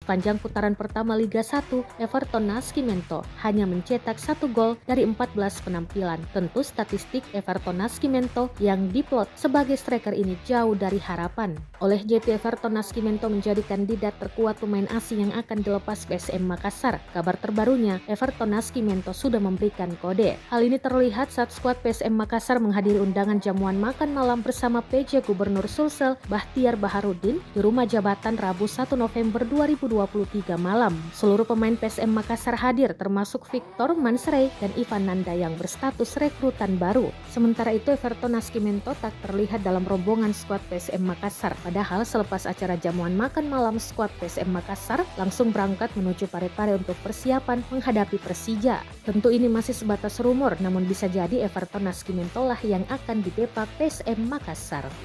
Sepanjang putaran pertama Liga 1, Everton Nascimento hanya mencetak 1 gol dari 14 penampilan. Tentu statistik Everton Nascimento yang diplot sebagai striker ini jauh dari harapan. Oleh JT, Everton Nascimento menjadi kandidat terkuat pemain asing yang akan dilepas PSM Makassar. Kabar terbarunya, Everton Nascimento sudah memberikan kode. Hal ini terlihat saat skuad PSM Makassar menghadiri undangan jamuan makan malam bersama PJ Gubernur Sulsel Bahtiar Baharudin di Rumah Jabatan Rabu 1 November 2023 malam. Seluruh pemain PSM Makassar hadir termasuk Victor Mansrey dan Ivan Nanda yang berstatus rekrutan baru. Sementara itu Everton Nascimento tak terlihat dalam rombongan skuad PSM Makassar. Padahal selepas acara jamuan makan malam, skuad PSM Makassar langsung berangkat menuju Parepare untuk persiapan menghadapi Persija. Tentu ini masih sebatas rumor, namun bisa jadi Everton Nascimento lah yang akan didepak PSM Makassar.